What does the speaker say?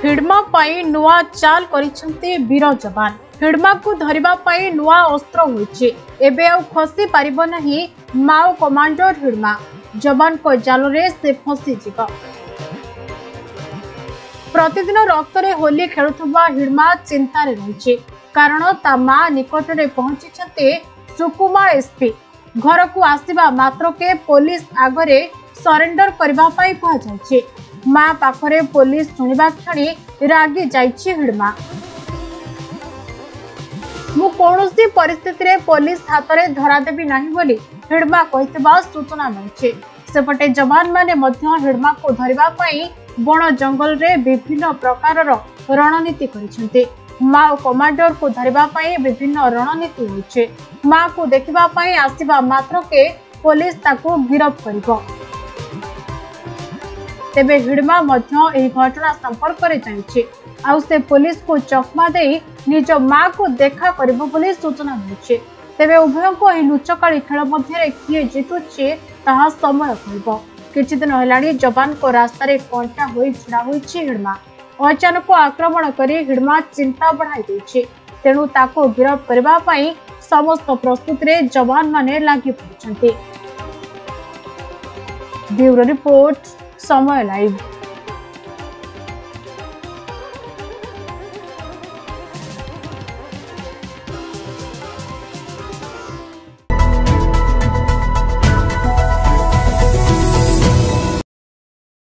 हिडमा पाई नुआ चाल करिसेंते वीर जवान। हिडमा को धरिबा पाई नुआ अस्त्र होइछे। एबे आ खसी पारिबो नाही माओ कमांडर हिडमा। जवान को जाल रे से फसी जिवो। प्रतिदिन रक्तरे होली खेलुथबा हिडमा चिंता रे रहिछे, कारण ता मां निकट रे पहुंची सुकुमा एसपी। घर को आसीबा मात्र के पुलिस आगरे सरेंडर करबा पाई कह जायछे। मां पाखरे पुलिस सुनिबा क्षणी रागी जायछि हिडमा। मु कोनोसी परिस्थिति रे पुलिस हाथ रे धरा देबी नाही बोली हिडमा कहितबा सूचना मिलछे। सेपटे जवान माने मध्य हिडमा को धरिबा पाई बण जंगल रे विभिन्न प्रकार रणनीति करिसेंते। माओ कमांडर को धरिबा पाई विभिन्न रणनीति होइछे। मां को देखिबा पाई आसीबा मात्र के पुलिस ताको गिरफ्त करिबो। तेबे हिडमा मध्य एही घटना संपर्क रे जानिछे। आउ से पुलिस को चकमा देई निज मां को देखा करिबो बोली सूचना मिलछे। तेबे उभय को एही लुचकाली खेल मध्य किए जितुछे ताहा समय कहबो। किछि दिन हेलाणी जवान को रास्ता रे कंटा होई छिड़ा होइछे हिडमा। अचानक आक्रमण करी हिडमा चिंता बढ़ाई दैछे। तेणु ताको गिरफ्त करबा पाई समस्त प्रस्तुति रे जवान माने लागि पड़छन्ते। Bureau report Samay live.